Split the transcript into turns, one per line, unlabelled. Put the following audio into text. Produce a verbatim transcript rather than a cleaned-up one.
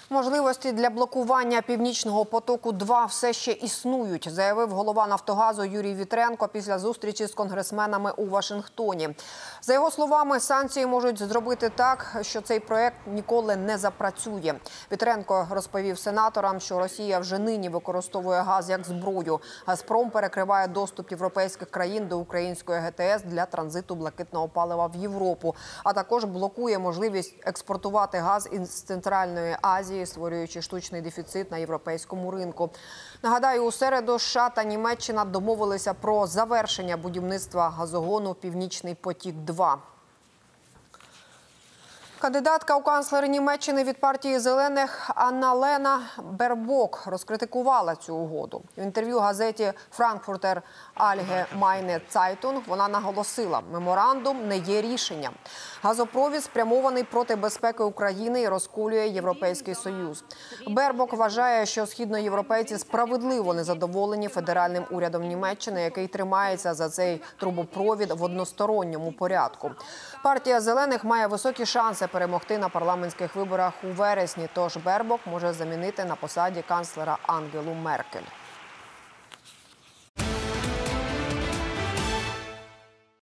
Можливості для блокування «Північного потоку-два» все ще існують, заявив голова «Нафтогазу» Юрій Вітренко після зустрічі з конгресменами у Вашингтоні. За його словами, санкції можуть зробити так, що цей проект ніколи не запрацює. Вітренко розповів сенаторам, що Росія вже нині використовує газ як зброю. «Газпром» перекриває доступ європейських країн до української ГТС для транзиту блакитного палива в Європу, а також блокує можливість експортувати газ із Центральної Азії, створюючи штучний дефіцит на європейському ринку. Нагадаю, у середу США та Німеччина домовилися про завершення будівництва газогону «Північний потік-два». Кандидатка у канцлери Німеччини від партії «Зелених» Анна-Лена Бербок розкритикувала цю угоду. В інтерв'ю газеті «Франкфуртер Allgemeine Zeitung» вона наголосила, меморандум не є рішенням. Газопровід спрямований проти безпеки України і розколює Європейський Союз. Бербок вважає, що східноєвропейці справедливо незадоволені федеральним урядом Німеччини, який тримається за цей трубопровід в односторонньому порядку. Партія «Зелених» має високі шанси перемогти на парламентських виборах у вересні, тож Бербок може замінити на посаді канцлера Ангелу Меркель.